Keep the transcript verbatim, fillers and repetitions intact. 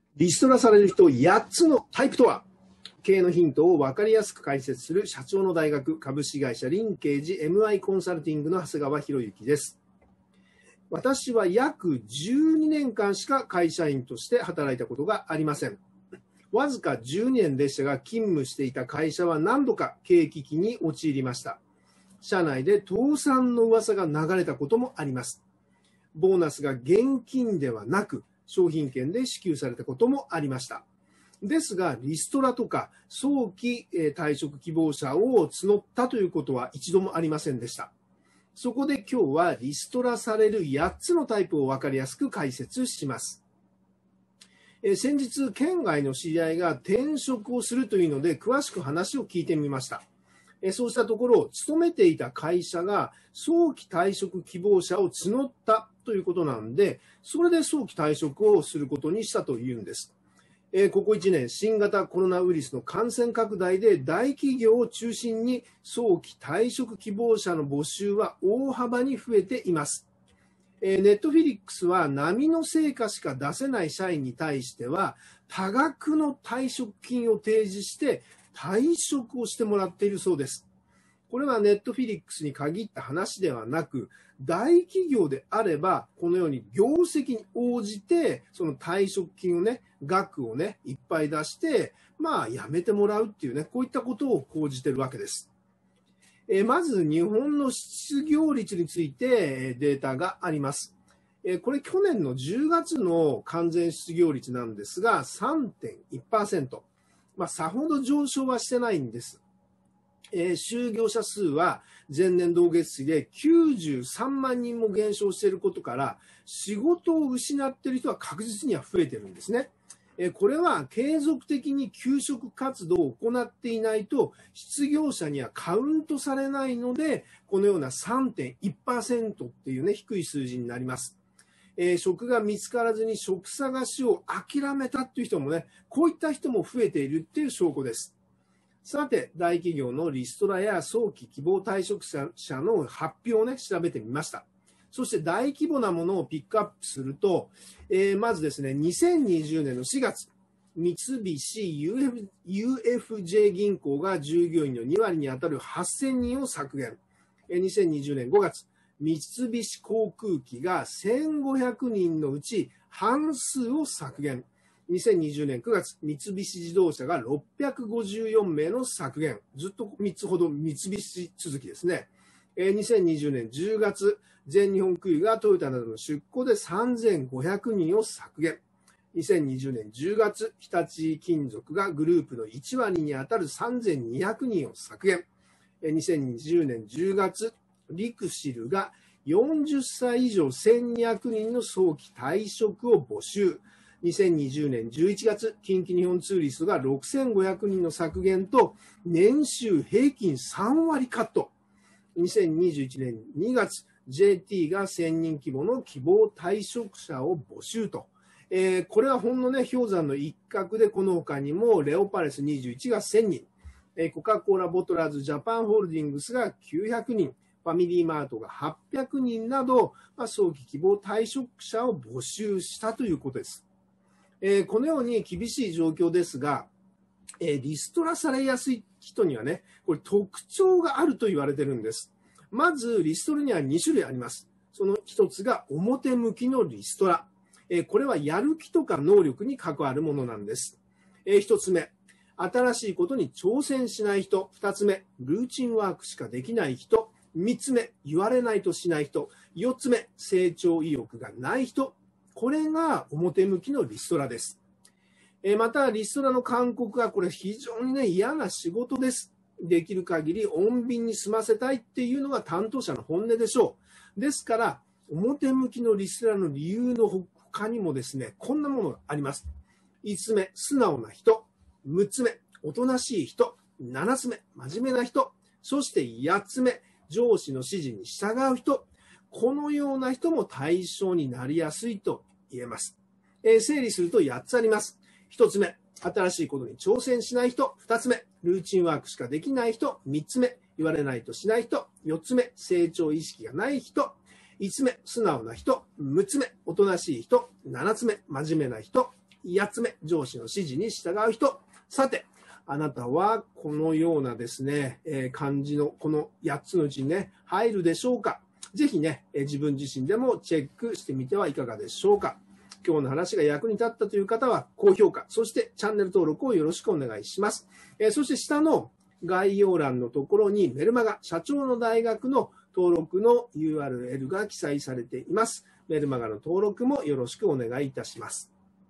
リストラされる人やっつのタイプとは。経営のヒントを分かりやすく解説する社長の大学株式会社リンケージ エムアイ コンサルティングの長谷川博之です。私は約じゅうにねんかんしか会社員として働いたことがありません。わずかじゅうにねんでしたが、勤務していた会社は何度か経営危機に陥りました。社内で倒産の噂が流れたこともあります。ボーナスが現金ではなく商品券で支給されたこともありました。ですが、リストラとか早期退職希望者を募ったということは一度もありませんでした。そこで今日はリストラされるやっつのタイプを分かりやすく解説します。え先日、県外の知り合いが転職をするというので、詳しく話を聞いてみました。えそうしたところ、勤めていた会社が早期退職希望者を募ったということなんで、それで早期退職をすることにしたというんです。えここいちねん、新型コロナウイルスの感染拡大で大企業を中心に早期退職希望者の募集は大幅に増えています。ネットフィリックスは並の成果しか出せない社員に対しては多額の退職金を提示して退職をしてもらっているそうです。これはネットフィリックスに限った話ではなく、大企業であればこのように業績に応じてその退職金をね、額をねいっぱい出してまあ辞めてもらうっていうね、こういったことを講じているわけです。まず日本の失業率についてデータがあります。これ去年のじゅうがつの完全失業率なんですが さんてんいちパーセント、まあ、さほど上昇はしてないんです。就業者数は前年同月比できゅうじゅうさんまんにんも減少していることから仕事を失っている人は確実には増えているんですね。これは継続的に求職活動を行っていないと失業者にはカウントされないので、このような さんてんいちパーセント っていうね、低い数字になります。えー、職が見つからずに職探しを諦めたっていう人もね、こういった人も増えているっていう証拠です。さて、大企業のリストラや早期希望退職者の発表をね、調べてみました。そして大規模なものをピックアップすると、えー、まずですね、にせんにじゅうねんのしがつ、三菱 ユーエフジェー 銀行が従業員のにわりにあたるはっせんにんを削減。にせんにじゅうねんごがつ、三菱航空機がせんごひゃくにんのうち半数を削減。にせんにじゅうねんくがつ、三菱自動車がろっぴゃくごじゅうよんめいの削減。ずっとみっつほど三菱続きですね。にせんにじゅうねんじゅうがつ、全日本空輸がトヨタなどの出向でさんぜんごひゃくにんを削減。にせんにじゅうねんじゅうがつ、日立金属がグループのいちわりにあたるさんぜんにひゃくにんを削減。にせんにじゅうねんじゅうがつ、リクシルがよんじゅっさい以上せんにひゃくにんの早期退職を募集。にせんにじゅうねんじゅういちがつ、近畿日本ツーリストがろくせんごひゃくにんの削減と年収平均さんわりカット。にせんにじゅういちねんにがつ、ジェーティー がせんにん規模の希望退職者を募集と。えー、これはほんのね、氷山の一角で、この他にもレオパレスにじゅういちがせんにん、えー、コカ・コーラボトラーズジャパンホールディングスがきゅうひゃくにん、ファミリーマートがはっぴゃくにんなど、まあ、早期希望退職者を募集したということです。えー、このように厳しい状況ですが、えー、リストラされやすい人にはね、これ特徴があると言われてるんです。まず、リストラにはにしゅるいあります。その一つが表向きのリストラ。えー、これはやる気とか能力に関わるものなんです。えー、一つ目、新しいことに挑戦しない人。二つ目、ルーチンワークしかできない人。三つ目、言われないとしない人。四つ目、成長意欲がない人。これが表向きのリストラです。また、リストラの勧告がこれ非常にね、嫌な仕事です。できる限り穏便に済ませたいっていうのが担当者の本音でしょう。ですから、表向きのリストラの理由の他にもですね、こんなものがあります。いつつめ、素直な人。むっつめ、おとなしい人。ななつめ、真面目な人。そしてやっつめ、上司の指示に従う人。このような人も対象になりやすいと言えます。えー、整理するとやっつあります。ひとつめ、新しいことに挑戦しない人。ふたつめ、ルーチンワークしかできない人。みっつめ、言われないとしない人。よっつめ、成長意識がない人。いつつめ、素直な人。むっつめ、おとなしい人。ななつめ、真面目な人。 やっつめ、上司の指示に従う人。さて、あなたはこのようなですね、えー、漢字のこのやっつのうちにね、入るでしょうか。ぜひね、えー、自分自身でもチェックしてみてはいかがでしょうか。今日の話が役に立ったという方は高評価、そしてチャンネル登録をよろしくお願いします。えー、そして下の概要欄のところにメルマガ、社長の大学の登録の ユーアールエル が記載されています。メルマガの登録もよろしくお願いいたします。